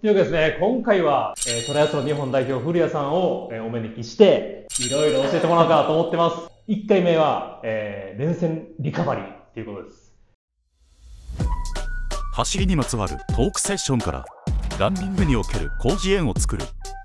というわけですね、今回は、トライアスロン日本代表古谷さんを、お招きして、いろいろ教えてもらおうかなと思ってます。1回目は、連戦リカバリーということです。 走りにまつわるトークセッションからランニングにおける広辞苑を作る。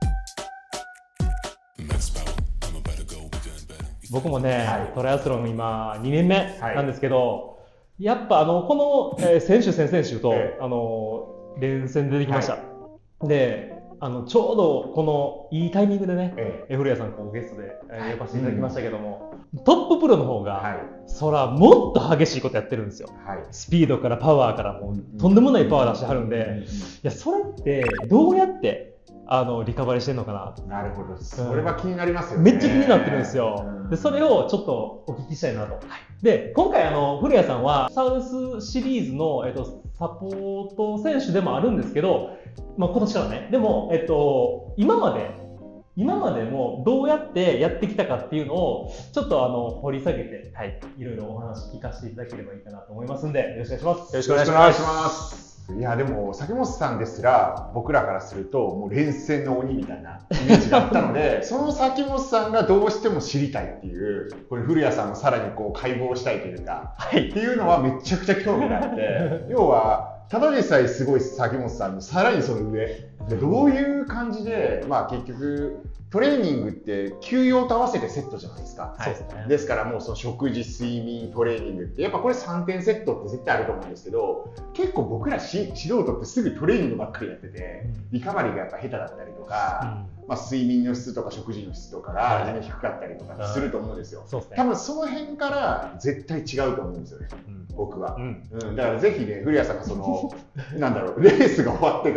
僕もね、トライアスロン今2年目なんですけど、やっぱこの、先週先々週と、連戦出てきました。で、ちょうどこのいいタイミングでね、古谷さんこうゲストで呼ばせていただきましたけども、トッププロの方が、そらもっと激しいことやってるんですよ。スピードからパワーからもうとんでもないパワー出してはるんで、いやそれってどうやってリカバリーしてんのかな。 なるほど、それは気になりますよね。 めっちゃ気になってるんですよ。でそれをちょっとお聞きしたいなと。で今回古谷さんはサウルスシリーズの、サポート選手でもあるんですけど、今年からね、でも、今までもどうやってやってきたかっていうのをちょっと掘り下げて、いろいろお話聞かせていただければいいかなと思いますんで、よろしくお願いします。 よろしくお願いします。いやでも崎本さんですら僕らからするともう連戦の鬼みたいなイメージだったのでその崎本さんがどうしても知りたいっていうこれ古谷さんのさらにこう解剖したいというか、っていうのはめちゃくちゃ興味があって要はただでさえすごい崎本さんのさらにその上でどういう感じで結局トレーニングって休養と合わせてセットじゃないですか。ですからもうその食事、睡眠、トレーニングってやっぱこれ3点セットって絶対あると思うんですけど、結構僕ら素人ってすぐトレーニングばっかりやってて、リカバリーがやっぱ下手だったりとか、睡眠の質とか食事の質とかが全然低かったりとかすると思うんですよ。多分その辺から絶対違うと思うんですよね、僕は。だからぜひね、古谷さんがそのなんだろう、レースが終わって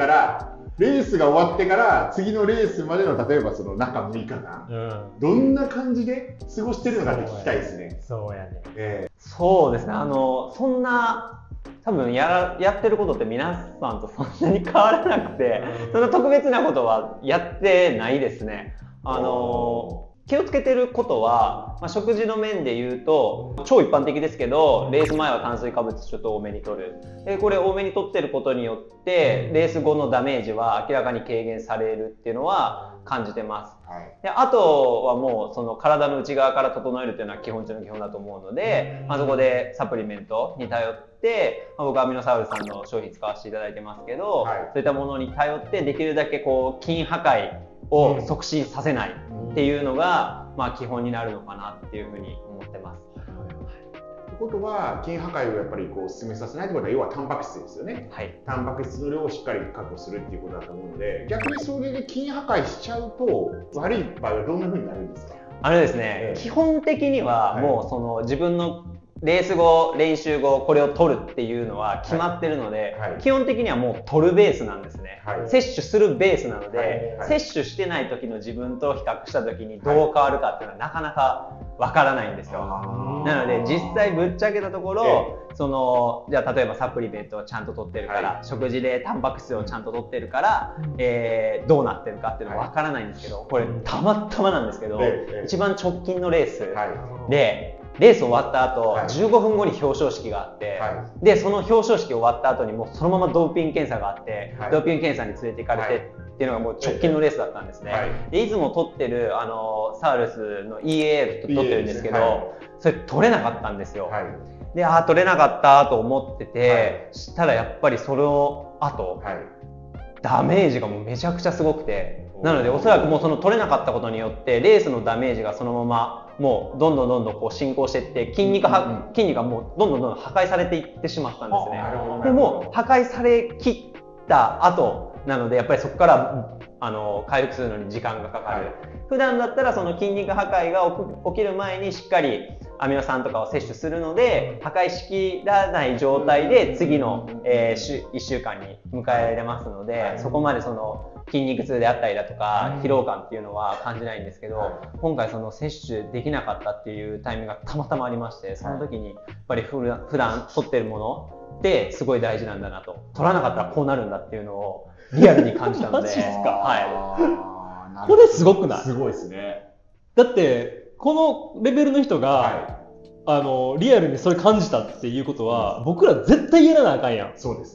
から次のレースまでの例えばその中6日間、どんな感じで過ごしてるのかって聞きたいですね。 そうやね。そうですね。そんな多分やってることって皆さんとそんなに変わらなくて、そんな特別なことはやってないですね。気をつけてることは、食事の面で言うと超一般的ですけど、レース前は炭水化物ちょっと多めに摂る。これ多めに摂ってることによってレース後のダメージは明らかに軽減されるっていうのは感じてます。であとはもうその体の内側から整えるっていうのは基本中の基本だと思うので、そこでサプリメントに頼って、僕はアミノサウルさんの商品使わせていただいてますけど、そういったものに頼ってできるだけこう筋破壊を促進させないっていうのが、基本になるのかなっていうふうに思ってます。 ということは筋破壊をやっぱりこう進めさせないということは要はタンパク質ですよね。タンパク質の量をしっかり確保するっていうことだと思うので、逆にそれで筋破壊しちゃうと悪い場合はどんなふうになるんですか？ ですね、基本的にはもうその自分のレース後、練習後、これを取るっていうのは決まってるので、基本的にはもう取るベースなんですね。摂取するベースなので、摂取してない時の自分と比較した時にどう変わるかっていうのはなかなかわからないんですよ。なので実際ぶっちゃけたところ、じゃあ例えばサプリメントをちゃんと取ってるから、食事でタンパク質をちゃんと取ってるから、どうなってるかっていうのはわからないんですけど、これたまたまなんですけど、一番直近のレースでレース終わった後、15分後に表彰式があって、でその表彰式終わった後にもうそのままドーピング検査があって、ドーピング検査に連れて行かれてっていうのがもう直近のレースだったんですね。でいつも取ってるサウルスの EAA と取ってるんですけど、それ取れなかったんですよ。で取れなかったと思ってて、したらやっぱりその後、ダメージがもうめちゃくちゃすごくて、なのでおそらくもうその取れなかったことによってレースのダメージがそのままもうどんどんこう進行していって、筋肉がもうどんどん破壊されていってしまったんですね。でも破壊されきった後なので、やっぱりそこから回復するのに時間がかかる。普段だったらその筋肉破壊が起きる前にしっかりアミノ酸とかを摂取するので、破壊しきらない状態で次の、1週間に迎えられますので、そこまでその筋肉痛であったりだとか疲労感っていうのは感じないんですけど、今回その摂取できなかったっていうタイミングがたまたまありまして、その時にやっぱり普段取ってるものってすごい大事なんだなと、取らなかったらこうなるんだっていうのをリアルに感じたので。 これすごくない？ すごいですね。 だってこのレベルの人が、リアルにそれ感じたっていうことは、僕ら絶対やらなあかんやん。 そうですね。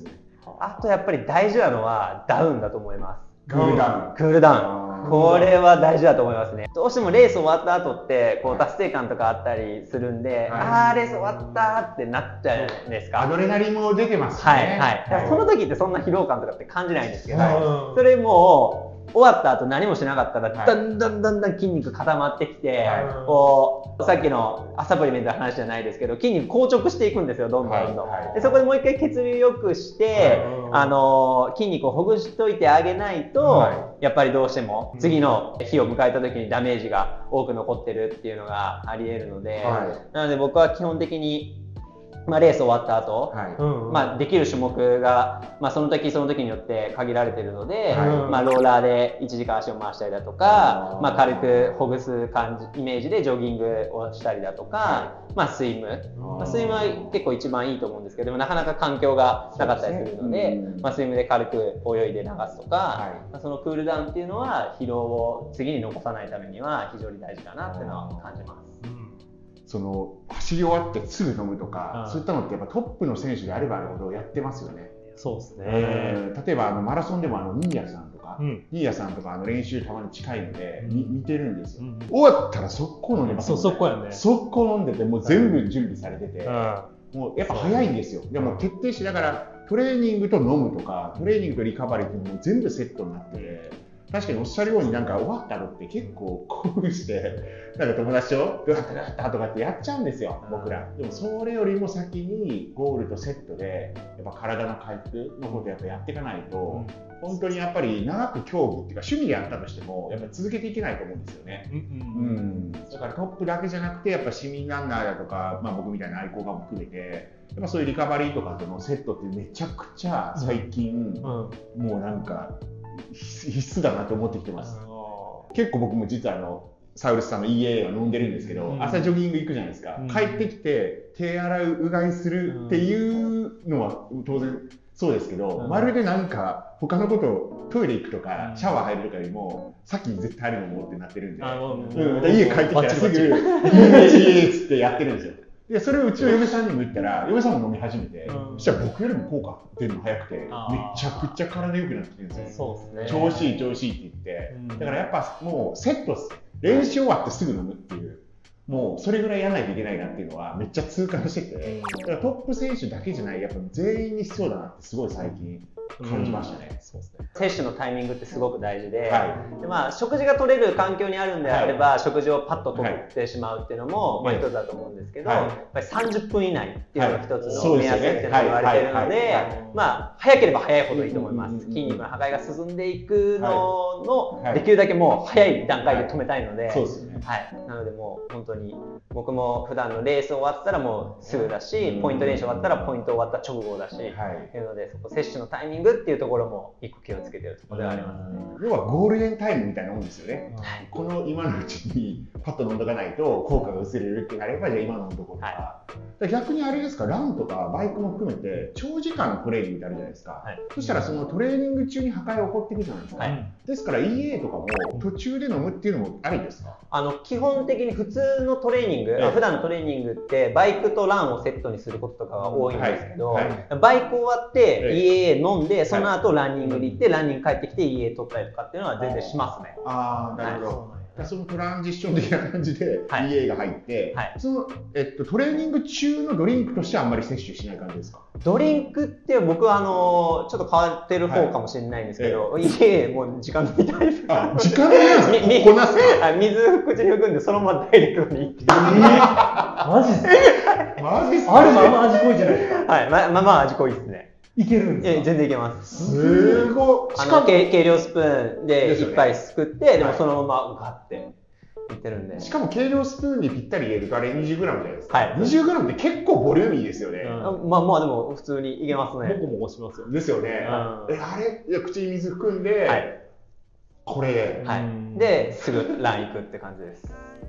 あとやっぱり大事なのはダウンだと思います。 クールダウン。 クールダウン。これは大事だと思いますね。どうしてもレース終わった後って、こう達成感とかあったりするんで、レース終わったってなっちゃうじゃないですか。 アドレナリンも出てますね。 はい。その時ってそんな疲労感とかって感じないんですけど、それも終わった後何もしなかったら、だんだん筋肉固まってきて、こうさっきのサプリメントの話じゃないですけど、筋肉硬直していくんですよ、どんどん。でそこでもう一回血流良くして、筋肉をほぐしといてあげないと、やっぱりどうしても次の日を迎えた時にダメージが多く残ってるっていうのがあり得るので、なので僕は基本的にレース終わった後、できる種目が、その時その時によって限られているので、ローラーで1時間足を回したりだとか、軽くほぐすイメージでジョギングをしたりだとか、スイムは結構一番いいと思うんですけど、でもなかなか環境がなかったりするので、スイムで軽く泳いで流すとか、そのクールダウンっていうのは疲労を次に残さないためには非常に大事かなっていうのは感じます。 その走り終わってすぐ飲むとか、そういったのってやっぱトップの選手であればあるほどやってますよね。 そうですね。 例えばマラソンでも新谷さんとか、新谷さんとか練習たまに近いので見てるんですよ。終わったら速攻飲んでます。 速攻やね。 速攻飲んでてもう全部準備されてて、もうやっぱ早いんですよ。でも徹底しながらトレーニングと飲むとか、トレーニングとリカバリーっていうのも全部セットになってて。確かにおっしゃるように終わったのって結構興奮して友達とグワッとかってやっちゃうんですよ、僕ら。でもそれよりも先にゴールとセットでやっぱ体の回復のことをやっていかないと、本当にやっぱり長く競技っていうか趣味でやったとしてもやっぱり続けていけないと思うんですよね。だからトップだけじゃなくてやっぱ市民ランナーだとか、僕みたいな愛好家も含めてやっぱそういうリカバリーとかとのセットってめちゃくちゃ最近、もうなんか必須だなと思ってきてます。結構僕も実はサウルスさんの EA は飲んでるんですけど、朝ジョギング行くじゃないですか、帰ってきて手洗うがいするっていうのは当然そうですけど、まるでなんか他のことをトイレ行くとかシャワー入るとかよりも先に絶対あるのもってなってるんで、家帰ってきたらすぐ EA っつってやってるんですよ。でそれをうちの嫁さんにも言ったら、嫁さんも飲み始めて、そしたら僕よりも効果出るの早くて、めちゃくちゃ体良くなってきてるんですよ。 そうですね。 調子いいって言って、だからやっぱもうセットです。練習終わってすぐ飲むっていう、もうそれぐらいやらないといけないなっていうのはめっちゃ痛感してて、だからトップ選手だけじゃない、やっぱ全員に必要だなってすごい最近感じましたね。 そうですね。摂取のタイミングってすごく大事で、食事が取れる環境にあるんであれば、食事をパッと取ってしまうっていうのも一つだと思うんですけど、やっぱり30分以内っていうのが一つの目安っていうのが言われているので、早ければ早いほどいいと思います。筋肉の破壊が進んでいくののできるだけもう早い段階で止めたいので、なのでもう本当に僕も普段のレース終わったらもうすぐだし、ポイント練習終わったらポイント終わった直後だし、っていうので、そこ摂取のタイミングっていうところも一個気をつけてるところではありますね。 要はゴールデンタイムみたいなもんですよね。この今のうちにパッと飲んどかないと効果が薄れるってなれば、じゃあ今のところとか。逆にあれですか、ランとかバイクも含めて長時間のトレーニングってあるじゃないですか。そしたらそのトレーニング中に破壊が起こっていくじゃないですか。ですから EA とかも途中で飲むっていうのもありですか？ 基本的に普通のトレーニング、普段のトレーニングってバイクとランをセットにすることとかが多いんですけど、バイク終わって EA 飲んで、その後ランニングに行って、ランニング帰ってきて EA 取ったりとかっていうのは全然しますね。 なるほど。そのトランジッション的な感じで EA が入って、そのトレーニング中のドリンクとしてはあんまり摂取しない感じですか？ ドリンクって僕はちょっと変わってる方かもしれないんですけど、EA もう時間飲みたいです。 時間飲みたいこなすか？ 水口に含んでそのままダイレクトにいって。 マジっすか？あるまま味濃いじゃないですか。 味濃いですね。 いけるんですか？ 全然いけます。 すごい。 計量スプーンで一杯すくって、でもそのままガッていってるんで。 しかも計量スプーンにぴったり入れるとあれ 20g じゃないですか。20g って結構ボリューミーですよね。 でも普通にいけますね。 モコモコしますよ。 ですよね。あれ口に水含んで、これですぐラン行くって感じです。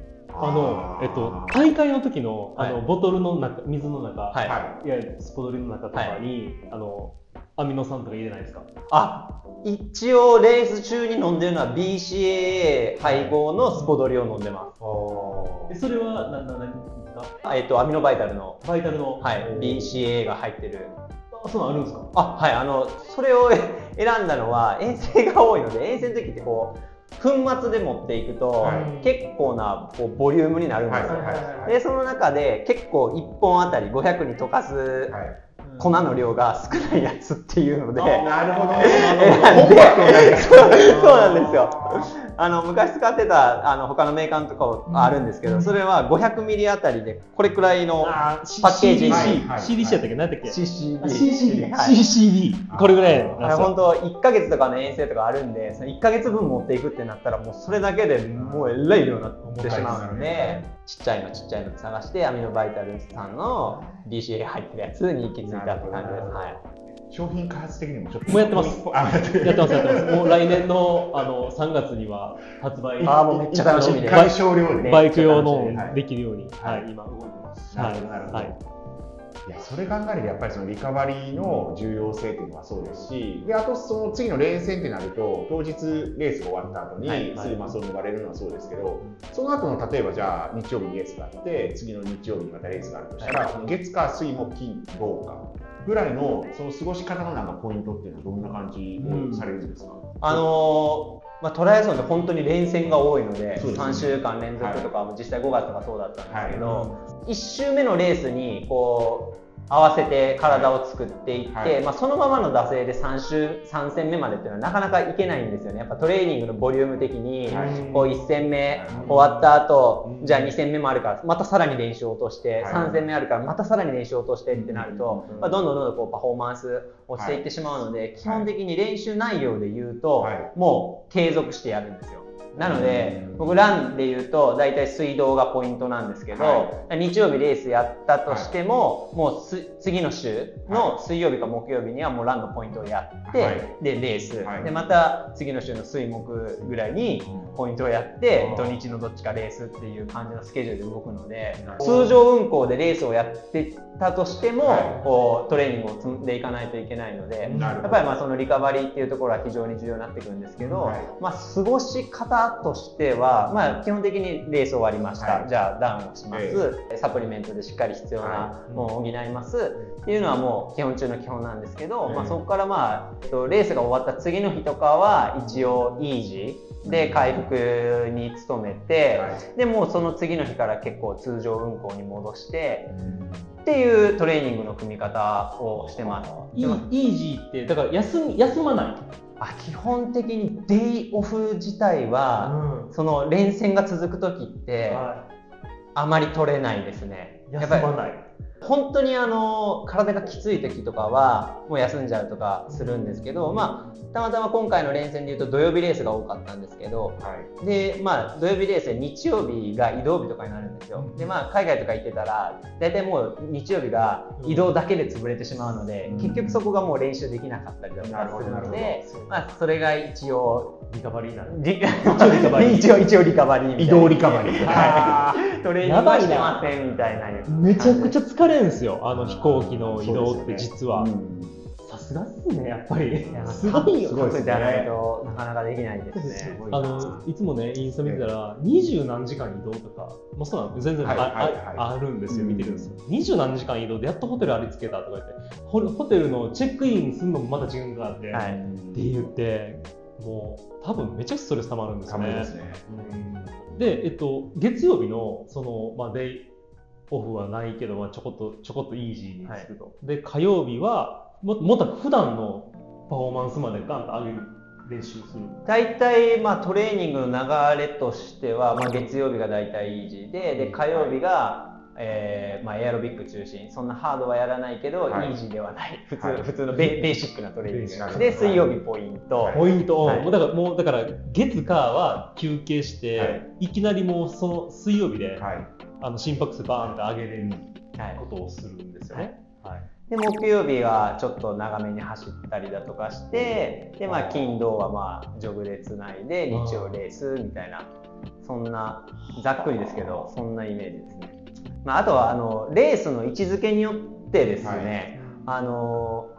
大会の時のボトルの中、水の中、いわゆるスポドリの中とかにアミノ酸とか入れないですか？ 一応レース中に飲んでるのは BCAA 配合のスポドリを飲んでます。 それは何ですか？ アミノバイタルの BCAA が入ってるそうあるんですか？ はい、それを選んだのは遠征が多いので、遠征の時ってこう粉末で持っていくと、結構なこうボリュームになるんですよ。でその中で結構1本あたり500に溶かす粉の量が少ないやつっていうので、 なるほど。 そうなんですよ。昔使ってた他のメーカーとかあるんですけど、それは500ミリあたりでこれくらいのパッケージに CDC やったっけ？何だっけ？ CCD。 これぐらい。 本当1ヶ月とかの遠征とかあるんで、その1ヶ月分持っていくってなったらもうそれだけでもうえらい量になってしまうので、ちっちゃいの探してアミノバイタルさんの BCA 入ってるやつに行き着いたって感じです。はい。 商品開発的にもちょっともうやってます。やってます。もう来年の3月には発売。 もうめっちゃ楽しみで。 バイク用のできるように、今動いてます。 なるほど。いやそれ考えるとやっぱりそのリカバリーの重要性っていうのはそうですし、であとその次の連戦ってなると当日レースが終わった後にすぐマスを脱がれるのはそうですけど、その後の例えばじゃあ日曜日にレースがあって次の日曜日にまたレースがあるとしたら、月火水木金土かぐらいのその過ごし方のなんかポイントっていうのはどんな感じをされるんですか？ トライアスロンって本当に連戦が多いので、3週間連続とかも実際5月とかそうだったんですけど、1週目のレースにこう合わせて体を作っていって、そのままの惰性で3戦目までっていうのはなかなかいけないんですよね。やっぱトレーニングのボリューム的に、こう1戦目終わった後、じゃあ2戦目もあるからまたさらに練習を落として、3戦目あるからまたさらに練習を落としてってなると、どんどんこうパフォーマンス落ちていってしまうので、基本的に練習内容で言うと、もう継続してやるんですよ。なので僕ランで言うと大体水道がポイントなんですけど、日曜日レースやったとしても、もう次の週の水曜日か木曜日にはもうランのポイントをやって、でレース、でまた次の週の水木ぐらいにポイントをやって、土日のどっちかレースっていう感じのスケジュールで動くので、通常運行でレースをやってたとしても、こうトレーニングを積んでいかないといけないので、やっぱりそのリカバリーっていうところは非常に重要になってくるんですけど、過ごし方としては、基本的にレース終わりました、じゃあダウンをします、サプリメントでしっかり必要なものを補いますっていうのはもう基本中の基本なんですけど、そこからレースが終わった次の日とかは一応イージーで回復に努めて、でもうその次の日から結構通常運行に戻してっていうトレーニングの組み方をしてます。 イージーってだから休まない？ 基本的にデイオフ自体は、その連戦が続く時ってあまり取れないですね。 休まない。 本当に体がきつい時とかはもう休んじゃうとかするんですけど、たまたま今回の連戦でいうと土曜日レースが多かったんですけど、で土曜日レースで日曜日が移動日とかになるんですよ。で海外とか行ってたら大体もう日曜日が移動だけで潰れてしまうので、結局そこがもう練習できなかったりだとかするので、それが一応リカバリーなの。 一応リカバリー、 移動リカバリー。 トレーニングはしてませんみたいな。 めちゃくちゃ疲れるんですよ、飛行機の移動って実は。さすがっすね、やっぱり。すごいよ。 そうじゃないとなかなかできないですね。 いつもね、インスタ見てたら、20何時間移動とか、そうなの全然あるんですよ、見てるんですよ。20何時間移動でやっとホテルありつけたとか言って、ホテルのチェックインするのもまた時間があって、って言って、もう多分めちゃくちゃストレス溜まるんですね。で、月曜日のデイオフはないけど、ちょこっとイージーにすると。で、火曜日はもっと普段のパフォーマンスまでガンと上げる練習する。 大体トレーニングの流れとしては、月曜日が大体イージーで、火曜日がエアロビック中心、そんなハードはやらないけど、イージーではない普通のベーシックなトレーニングで、水曜日ポイント、 だから月火は休憩して、いきなりもうその水曜日で、心拍数バーンって上げれることをするんですよね。 で木曜日はちょっと長めに走ったりだとかして、で金土はジョグでつないで日曜レースみたいな、そんなざっくりですけどそんなイメージですね。あとはレースの位置づけによってですね、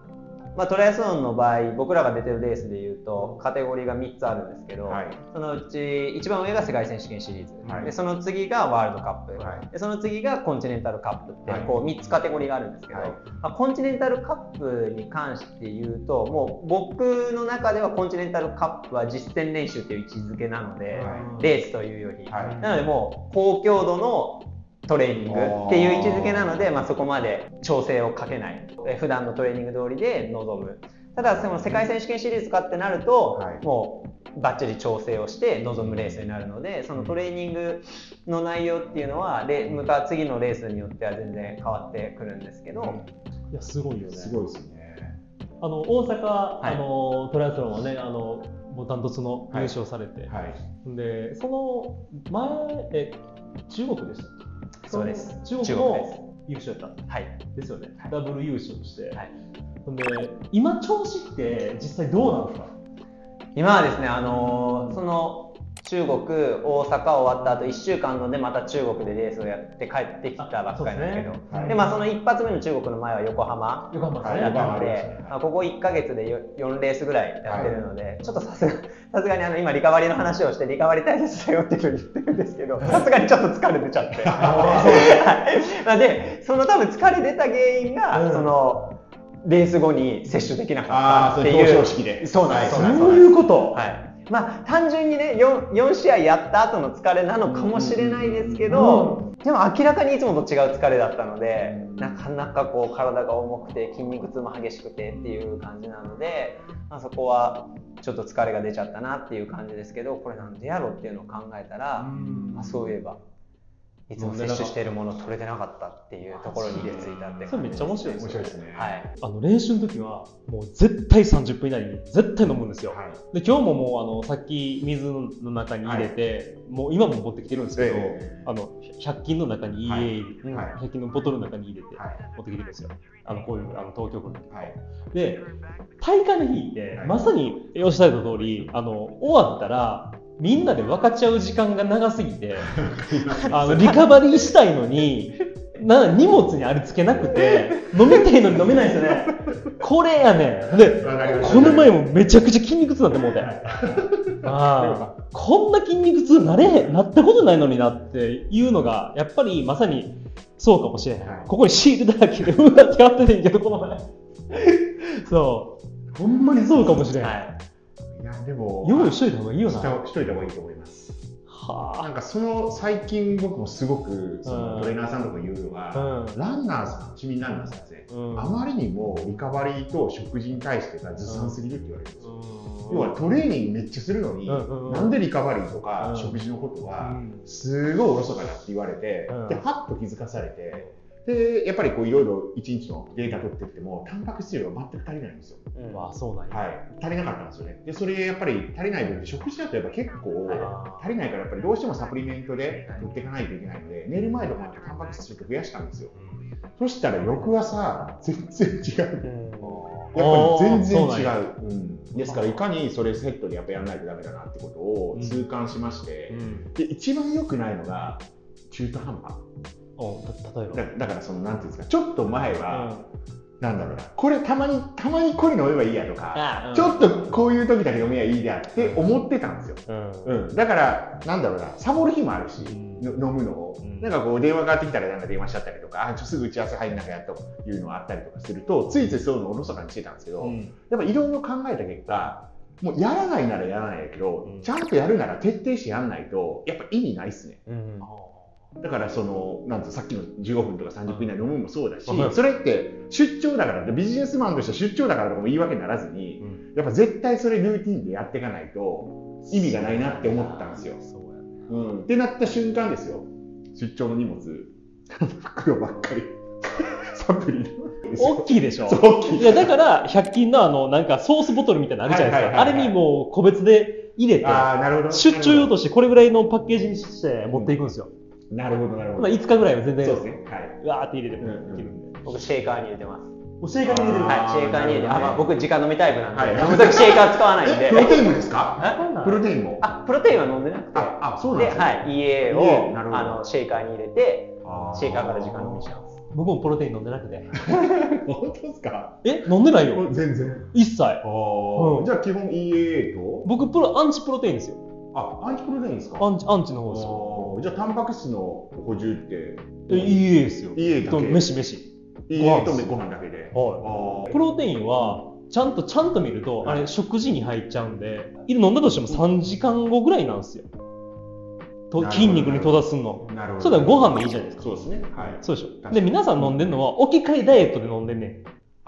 トライアスロンの場合、僕らが出てるレースでいうとカテゴリーが3つあるんですけど、そのうち一番上が世界選手権シリーズ、でその次がワールドカップ、でその次がコンチネンタルカップってこう3つカテゴリーがあるんですけど、コンチネンタルカップに関して言うと、もう僕の中ではコンチネンタルカップは実践練習っていう位置づけなので、レースというより、なのでもう高強度のトレーニングっていう位置づけなので、そこまで調整をかけない、普段のトレーニング通りで臨む。ただその世界選手権シリーズかってなると、もうバッチリ調整をして臨むレースになるので、そのトレーニングの内容っていうのは次のレースによっては全然変わってくるんですけど、 いやすごいよね。 すごいですね。 大阪、トライアスロンはね、ダントツの優勝されて、でその前中国でしたっけ？ そうです。 中国の優勝やった。ですよね。ダブル優勝して。で今調子って実際どうなんですか？ 今はですね、その中国、大阪終わった後1週間のでまた中国でレースをやって帰ってきたばっかりなんだけど、でその一発目の中国の前は横浜だったので、ここ1ヶ月で4レースぐらいやってるので、ちょっとさすがに今リカバリーの話をしてリカバリー大切だよっていうふうに言ってるんですけど、さすがにちょっと疲れ出ちゃってでその多分疲れ出た原因が、そのレース後に摂取できなかったっていう表彰式で。 そうなんです。 そういうこと。 単純にね 4試合やった後の疲れなのかもしれないですけど、でも明らかにいつもと違う疲れだったので、なかなかこう体が重くて筋肉痛も激しくてっていう感じなので、そこはちょっと疲れが出ちゃったなっていう感じですけど、これなんでやろうっていうのを考えたら、そういえばいつも摂取しているもの取れてなかったっていうところに気づいたってそれめっちゃ面白いですよね。 練習の時はもう絶対30分以内に絶対飲むんですよ。で今日ももうさっき水の中に入れて、もう今も持ってきてるんですけど、100均の中に100均のボトルの中に入れて持ってきてるんですよ。こういう東京都の時で、大会の日ってまさにおっしゃった通り、終わったらみんなで分かち合う時間が長すぎてリカバリーしたいのに荷物にありつけなくて飲みたいのに飲めないですよね。これやねん。でこの前もめちゃくちゃ筋肉痛になってもうてこんな筋肉痛なったことないのになっていうのがやっぱりまさにそうかもしれない。ここにシールだらけでうわってやっててんけど、この前そうほんまにそうかもしれない。 いやでも用意しといた方がいいよな。 しといた方がいいと思います。なんか最近僕もすごくトレーナーさんとか言うのが、ランナーさん、市民ランナーさんですね、あまりにもリカバリーと食事に対してがずさんすぎるって言われるんですよ。要はトレーニングめっちゃするのに、なんでリカバリーとか食事のことはすごいおろそかだって言われて、でパッと気づかされて、でやっぱりいろいろ1日のデータ取ってってもタンパク質量が全く足りないんですよ。 そうなんや。 足りなかったんですよね。でそれやっぱり足りない分で食事だとやっぱ結構足りないから、やっぱりどうしてもサプリメントで取っていかないといけないので、寝る前とかタンパク質ちょっと増やしたんですよ。そしたら翌朝全然違う。やっぱり全然違う。ですからいかにそれセットでやっぱやらないとダメだなってことを痛感しまして、で一番良くないのが中途半端。だからなんていうんですか、ちょっと前は、なんだろうな、これたまにこれ飲めばいいやとか、ちょっとこういう時だけ飲めばいいやって思ってたんですよ。だからなんだろうな、サボる日もあるし、飲むのを、なんか電話がかかってきたらなんか電話しちゃったりとか、すぐ打ち合わせ入んなきゃというのがあったりとかすると、ついついそういうのをおろそかにしてたんですけど、やっぱいろいろ考えた結果、もうやらないならやらないけど、ちゃんとやるなら徹底してやらないとやっぱ意味ないっすね。だからなんてさっきの15分とか30分以内に飲むもそうだし、それって出張だからってビジネスマンとして出張だからとかも言い訳にならずに、やっぱ絶対それルーティンでやっていかないと意味がないなって思ったんですよ。ってなった瞬間ですよ。出張の荷物袋ばっかりサプリ大きいでしょ。いやだから100均のなんかソースボトルみたいなのあるじゃないですか。あれにもう個別で入れて出張用としてこれぐらいのパッケージにして持っていくんですよ。 なるほどなるほど。 5日ぐらいは全然そうですね。 わーって入れてもいけるんで。 僕シェーカーに入れてます。 シェーカーに入れてる。 シェーカーに入れて、僕直飲みタイプなんで、飲むときシェーカー使わないんで。 プロテインもですか？プロテインも。 プロテインは飲んでなくて。 そうなんですね。 EA をシェーカーに入れて、シェーカーから直飲みします。 僕もプロテイン飲んでなくて。 本当ですか？ 飲んでないよ。 全然。 一切。 じゃあ基本 EAA と？ 僕アンチプロテインですよ。 アンチプロテインですか？ アンチの方ですよ。 じゃあタンパク質の補充って EAA ですよ。 EAA だけ。 飯。 EAA とご飯だけで。 プロテインはちゃんと見ると、あれ食事に入っちゃうんで、飲んだとしても3時間後ぐらいなんですよ。筋肉に到達するの。それはご飯でいいじゃないですか。 そうですね。はい。 そうでしょ。で、皆さん飲んでるのは置き換えダイエットで飲んでんねん。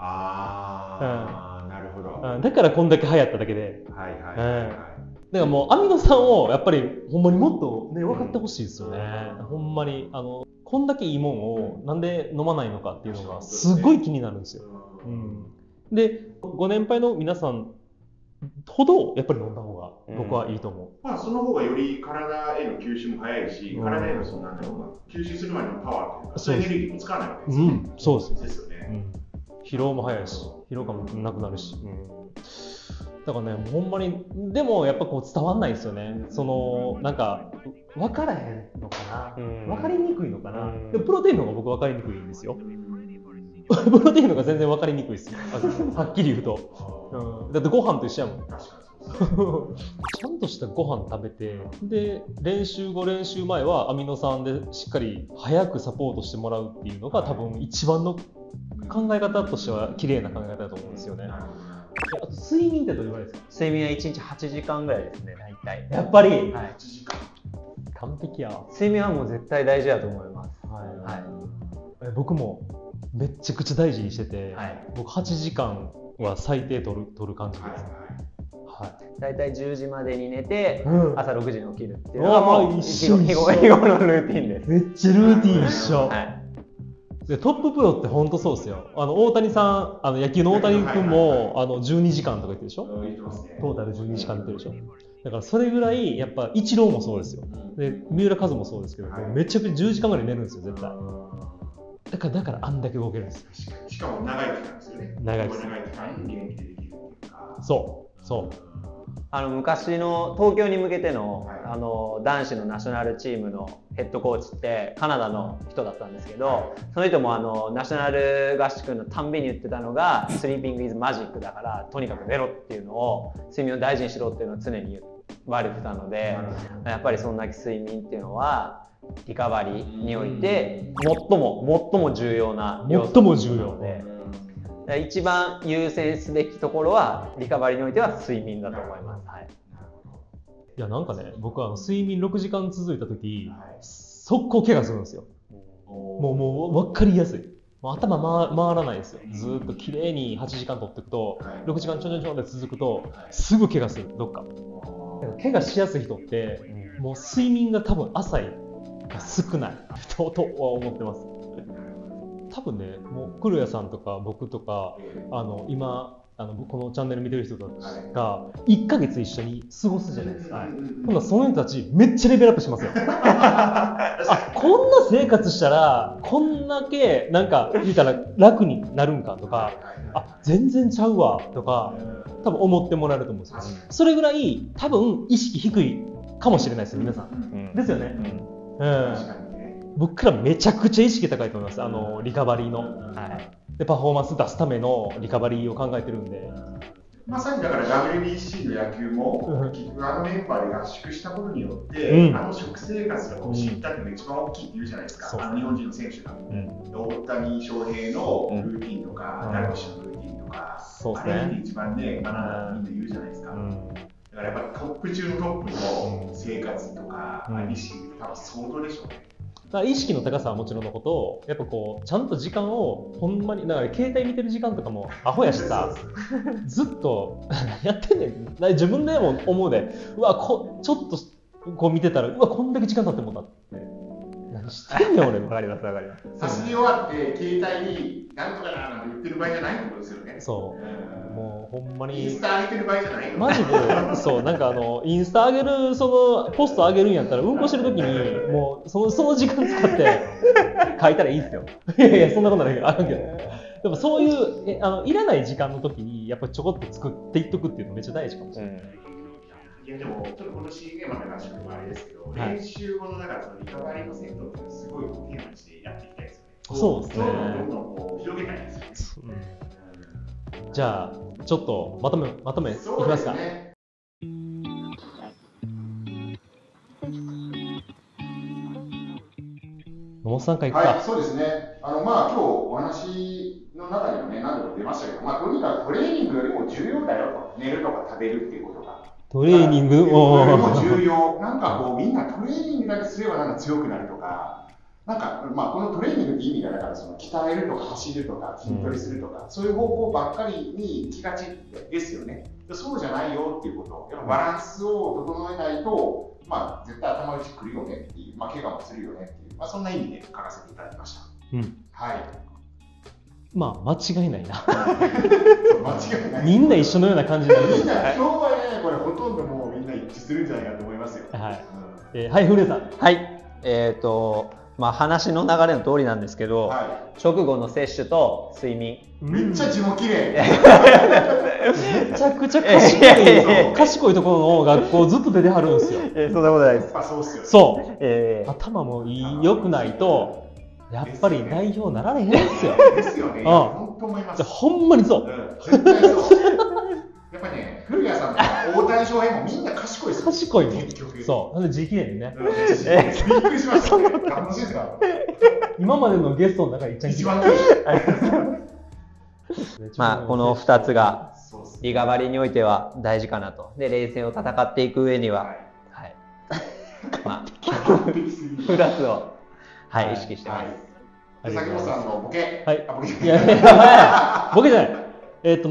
なるほど。 だからこんだけ流行っただけで。だからもうアミノ酸をやっぱりほんまにもっとね分かってほしいですよね。ほんまにこんだけいいもんをなんで飲まないのかっていうのがすごい気になるんですよ。で、ご年配の皆さんほどやっぱり飲んだ方が僕はいいと思う。 その方がより体への吸収も早いし、体への吸収するまでのパワーというか、そういうエネルギーも使わないわけですよね。 そうですよね。 疲労も早いし、疲労感もなくなるし。だからね、ほんまに、でもやっぱこう伝わんないですよね。なんか、分からへんのかな。分かりにくいのかな。でもプロテインの方が僕分かりにくいんですよ。プロテインの方が全然分かりにくいですよ。はっきり言うと。だってご飯と一緒やもん。ちゃんとしたご飯食べて、で、練習後練習前はアミノ酸でしっかり早くサポートしてもらうっていうのが多分一番の考え方としては綺麗な考え方だと思うんですよね。あと睡眠ってどれぐらいですか？ 睡眠は1日8時間ぐらいですね、大体。 やっぱり、 8時間。 完璧や。 睡眠はもう絶対大事だと思います。 僕もめちゃくちゃ大事にしてて、僕8時間は最低取る感じです。 大体10時までに寝て、朝6時に起きるっていうのがもう日頃のルーティンです。 めっちゃルーティン一緒。でトッププロって本当そうですよ。大谷さん、野球の大谷君も12時間とか言ってるでしょ。トータル12時間出てるでしょ。だからそれぐらいやっぱイチローもそうですよ。で三浦和もそうですけど、めちゃくちゃ10時間ぐらい寝るんですよ絶対。だからあんだけ動けるんですよ。 しかも長い期間ですよね。長い期間元気でできるっていうか。 そう。 昔の東京に向けての、男子のナショナルチームのヘッドコーチってカナダの人だったんですけど、その人もナショナル合宿のたんびに言ってたのがスリーピングイズマジックだからとにかく寝ろっていうのを、睡眠を大事にしろっていうのを常に言われてたので、やっぱりそんだけ睡眠っていうのはリカバリーにおいて最も重要な要素なので、一番優先すべきところはリカバリーにおいては睡眠だと思います。 いやなんかね、僕は睡眠6時間続いた時、速攻怪我するんですよ。もう分かりやすい。頭回らないですよ。ずーっと綺麗に8時間取っていくと、6時間ちょんちょんで続くとすぐ怪我する、どっか。怪我しやすい人って、もう睡眠が多分浅いが少ないとは思ってます。多分ね、もう古谷さんとか僕とか今このチャンネル見てる人たちが1ヶ月一緒に過ごすじゃないですか。今度はその人たちめっちゃレベルアップしますよ。こんな生活したらこんだけなんか言ったら楽になるんかとか、全然ちゃうわとか多分思ってもらえると思うんですよ。それぐらい多分意識低いかもしれないですよ皆さん。ですよね。僕らめちゃくちゃ意識高いと思います。リカバリーの。でパフォーマンス出すためのリカバリーを考えてるんで、 まさにだから WBC の野球も結局メンバーで合宿したことによって、食生活を知ったっていうのが一番大きいって言うじゃないですか、日本人の選手が、大谷翔平のルーティンとか、ダルビッシュのルーティンとか、あれに一番ね、学んだってみんな言うじゃないですか。だからやっぱりトップ中のトップの生活とか、意識って多分相当でしょうね。 意識の高さはもちろんのこと、やっぱこうちゃんと時間をほんまに、だから携帯見てる時間とかもアホやしさ、ずっとやってんねん。自分でも思うで、うわちょっとこう見てたら、うわこんだけ時間経ってもんだって、何してんねん俺。わかります。 走り終わって携帯になんとかななんて言ってる場合じゃないってことですよね。 そう。もうほんまにインスタ上げてる場合じゃないの。 マジでそう、なんかインスタ上げるそのポスト上げるんやったらうんこしてる時にもうその時間使って書いたらいいですよ。いやそんなことないけどあるけど。でもそういういらない時間の時にやっぱりちょこっと作っていっとくっていうのめっちゃ大事かもしれない。 いやでもちょっと今年ねまた合宿もあれですけど、練習後のだからそのリカバリーのセットってすごいテーマにしてやっていきたいですよね。 そうですね。 どんどんこう広げたいですよね。 じゃあちょっとまとめいきますか。野本さんからいくか。 はい、そうですね。まあ今日お話の中にもね何度も出ましたけど、まあとにかくトレーニングよりも重要だよと、寝るとか食べるっていうことが。 トレーニングよりも重要。なんかこうみんなトレーニングだけすればなんか強くなるとか、なんかまあこのトレーニングって意味がだからその鍛えるとか走るとか筋トレするとか、そういう方向ばっかりに行きがちですよね。そうじゃないよっていうこと。やっぱバランスを整えないと、まあ絶対頭打ちくるよねっていう、まあ怪我もするよねっていう、まあそんな意味で書かせていただきました。はい。 まあ間違いないな。 間違いない。 みんな一緒のような感じになる。 みんな今日はねこれほとんどもうみんな一致するんじゃないかと思いますよ。 はい。はい、古江さん。 はい。まあ話の流れの通りなんですけど、直後の摂取と睡眠。 めっちゃ字も綺麗。 めちゃくちゃ賢いところの学校ずっと出てはるんですよ。 そんなことないです。 そうっすよね。 そう。頭も良くないと。やっぱり代表なられへんですよ。 ですよね。本当思います。 ほんまにそう。 絶対そう。やっぱりね、古谷さんとか大谷翔平もみんな賢いですよ。 賢いの。そう。なんで字綺麗にね。 びっくりしましたね。楽しいですか。 今までのゲストの中で一番綺麗。 まあこの2つがリカバリーにおいては大事かなと。で冷静を戦っていく上には、はい。まあ2つを。はい、意識してます。 崎本さんのボケ。 はい。ボケじゃない。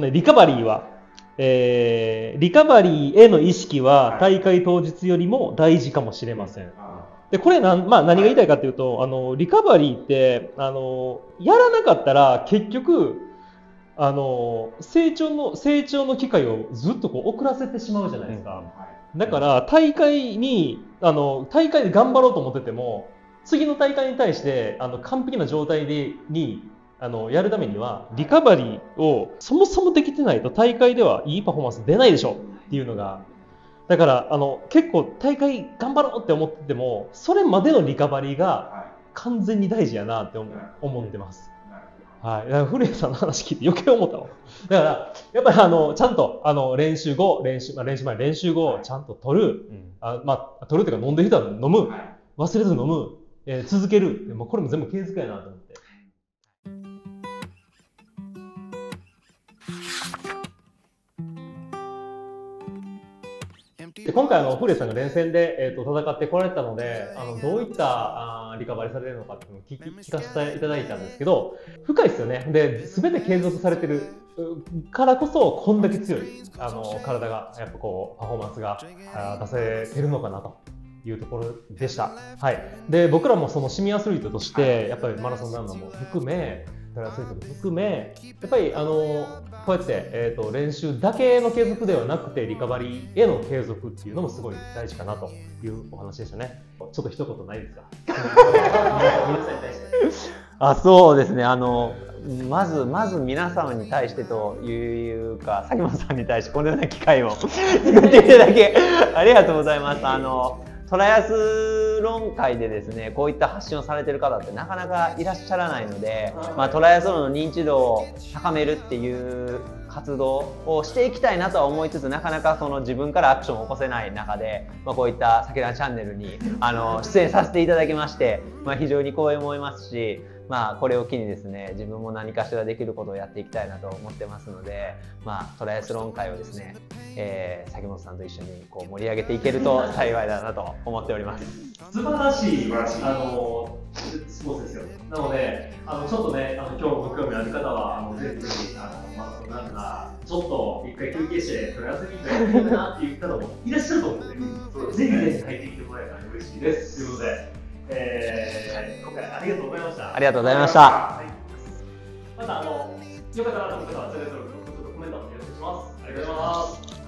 リカバリーは、リカバリーへの意識は大会当日よりも大事かもしれません。で、これ何が言いたいかというと、リカバリーって、やらなかったら結局、成長の機会をずっとこう遅らせてしまうじゃないですか。だから大会で頑張ろうと思ってても、次の大会に対して完璧な状態にやるためにはリカバリーをそもそもできてないと大会ではいいパフォーマンス出ないでしょっていうのが、だから結構大会頑張ろうって思っててもそれまでのリカバリーが完全に大事やなって思ってます。はい、だから古谷さんの話聞いて余計思ったわ。だからやっぱりちゃんと練習後ちゃんと取る、取るっていうか飲んでる人は飲む、忘れず飲む。続ける。これも全部継続やなと思って。で今回古江さんが連戦で、戦ってこられたのでどういったリカバリーされるのかっていうのを聞かせていただいたんですけど、深いですよね。で全て継続されてるからこそこんだけ強い体がやっぱこうパフォーマンスが出せてるのかなというところでした。はい。で僕らもそのシミアスリートとしてやっぱりマラソンランナーも含めトライアスリートも含めやっぱりこうやって、練習だけの継続ではなくてリカバリーへの継続っていうのもすごい大事かなというお話でしたね。ちょっと一言ないですか？皆さんに対して。 そうですね。まず皆様に対してというか崎本さんに対してこのような機会を作っていただきありがとうございます。トライアスロン界でですね、こういった発信をされている方ってなかなかいらっしゃらないので、トライアスロンの認知度を高めるっていう活動をしていきたいなとは思いつつ、なかなかその自分からアクションを起こせない中で、こういったさきらチャンネルに出演させていただきまして、非常に光栄も思いますし、これを機にですね、自分も何かしらできることをやっていきたいなと思ってますので、トライアスロン界をですね、崎本さんと一緒にこう盛り上げていけると幸いだなと思っております。 素晴らしいスポーツですよ。なのでちょっとね今日ご興味ある方はぜひマラソンランナーちょっと一回休憩してトライアスリートやってみるなっていう方もいらっしゃると思うので、ぜひ入ってきてもらえたら嬉しいです。ということで。今回ありがとうございました。 ありがとうございました。 はい、またよかったらそれぞれコメントお願いします。ありがとうございます。